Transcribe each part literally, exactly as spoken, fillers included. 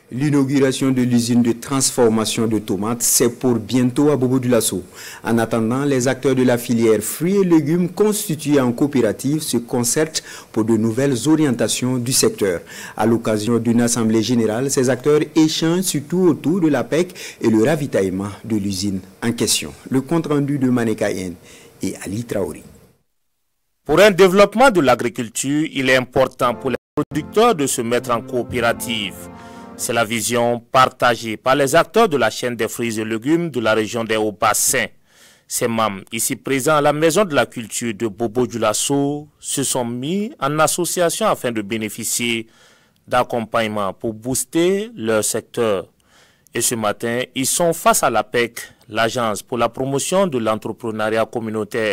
L'inauguration de l'usine de transformation de tomates, c'est pour bientôt à Bobo-Dioulasso. En attendant, les acteurs de la filière fruits et légumes constitués en coopérative se concertent pour de nouvelles orientations du secteur. À l'occasion d'une assemblée générale, ces acteurs échangent surtout autour de la P E C et le ravitaillement de l'usine en question. Le compte-rendu de Manekayen et Ali Traoré. Pour un développement de l'agriculture, il est important pour les producteurs de se mettre en coopérative. C'est la vision partagée par les acteurs de la chaîne des fruits et légumes de la région des Hauts-Bassins. Ces membres, ici présents à la Maison de la Culture de Bobo-Dioulasso, se sont mis en association afin de bénéficier d'accompagnement pour booster leur secteur. Et ce matin, ils sont face à la P E C, l'agence pour la promotion de l'entrepreneuriat communautaire.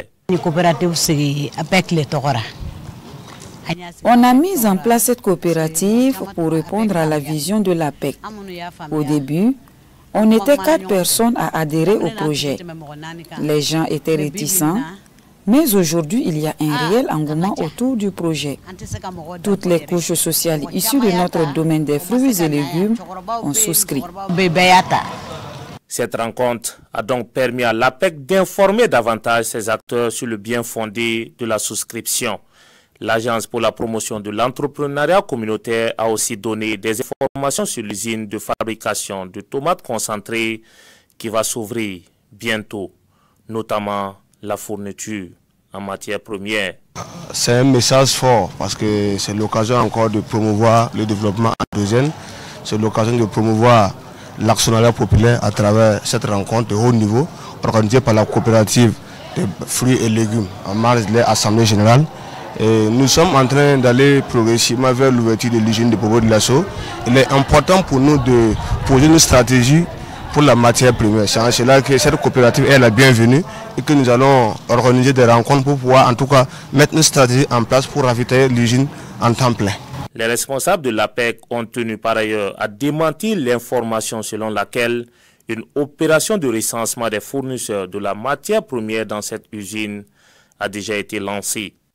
On a mis en place cette coopérative pour répondre à la vision de la P E C. Au début, on était quatre personnes à adhérer au projet. Les gens étaient réticents, mais aujourd'hui, il y a un réel engouement autour du projet. Toutes les couches sociales issues de notre domaine des fruits et légumes ont souscrit. Cette rencontre a donc permis à l'A P E C d'informer davantage ses acteurs sur le bien fondé de la souscription. L'Agence pour la promotion de l'entrepreneuriat communautaire a aussi donné des informations sur l'usine de fabrication de tomates concentrées qui va s'ouvrir bientôt, notamment la fourniture en matière première. C'est un message fort parce que c'est l'occasion encore de promouvoir le développement endogène, c'est l'occasion de promouvoir l'actionnariat populaire à travers cette rencontre de haut niveau organisée par la coopérative des fruits et légumes en marge de l'Assemblée générale. Et nous sommes en train d'aller progressivement vers l'ouverture de l'usine de Bobo-Dioulasso. Il est important pour nous de poser une stratégie pour la matière première. C'est en cela que cette coopérative est la bienvenue et que nous allons organiser des rencontres pour pouvoir en tout cas mettre une stratégie en place pour ravitailler l'usine en temps plein. Les responsables de l'A P E C ont tenu par ailleurs à démentir l'information selon laquelle une opération de recensement des fournisseurs de la matière première dans cette usine a déjà été lancée.